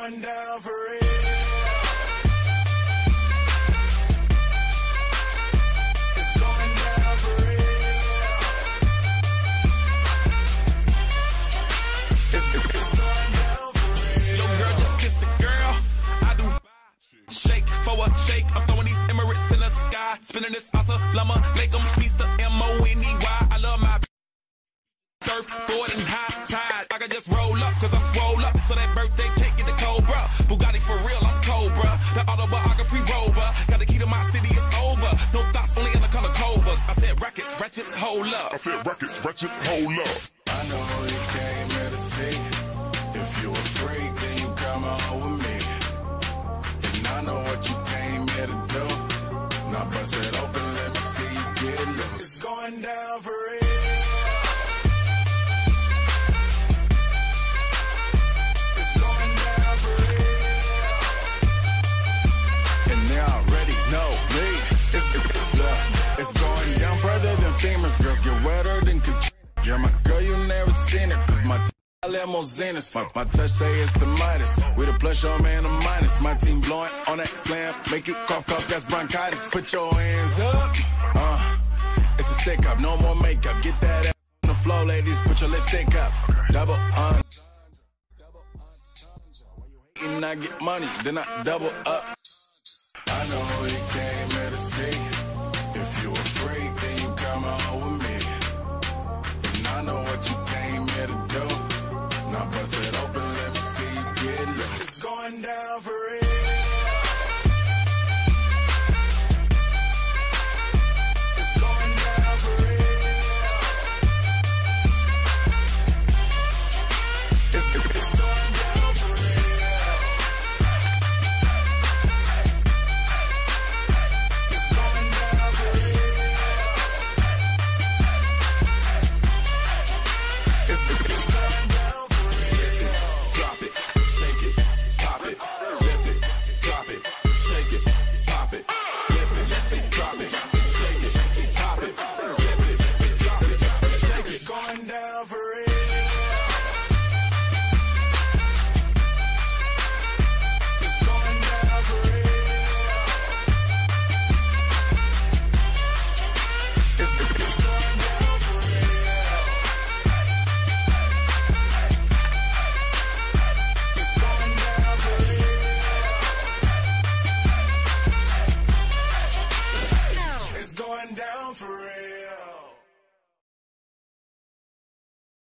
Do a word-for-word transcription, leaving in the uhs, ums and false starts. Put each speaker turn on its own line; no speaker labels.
going down for real. It's going down for real. It's, it's going down for real. Yo, girl, just kiss the girl. I do shake for a shake. I'm throwing these Emirates in the sky. Spinning this asa llama. Make them piece the M O N E Y. I love my surfboard and high tide. I can just roll up, cause I'm swole up. So that birthday cake get the Cobra. Bugatti for real, I'm Cobra. The autobiography rover. Got the key to my city, it's over. No thoughts, only in the color covers. I said rackets, wretches, hold up.
I said rackets, wretches, hold up.
I know you came here to see. If you a freak, then you come on with me. And I know what you came here to do. Now bust it open, let me see you get loose. It's going down for real. It's going down further than famous. Girls get wetter than Katrina. You're my girl, you never seen it. Cause my limousines, my, my touch say it's the Midas. With a plus, your man a minus. My team blowing on that slam. Make you cough, cough, that's bronchitis. Put your hands up. Uh, it's a stick up, no more makeup. Get that ass on the floor, ladies. Put your lipstick up. Double on. And I get money, then I double up. I know who you came here to see. If you a freak, then you come on with me. And I know what you came here to do. Now bust it